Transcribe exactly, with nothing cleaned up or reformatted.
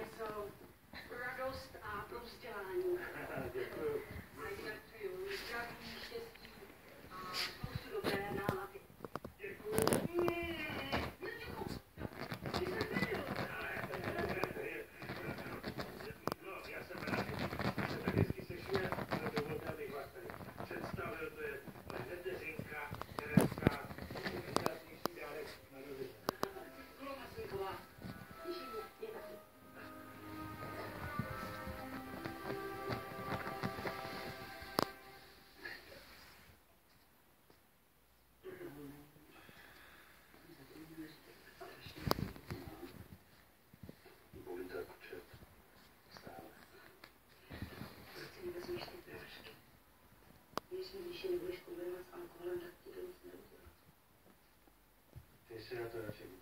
nesou radost a vzdělání. Děkuju. A jinak přeju zdraví, štěstí a spoustu dobré nálady. Děkuju. No, já jsem rád, že se tak hezky sešli a dovolte, abych vás tady představil. To je neteřinka, Tereska, nejkrásnější dárek na rozdíl. Kloma Sníková. Těším se, je taky. Bolí to jako čert. Stále. Proč si nevezmeš ty prášky? Jestli když je nebudeš kombinovat s alkoholem, tak ti to nic neudělá. Ty si na to radši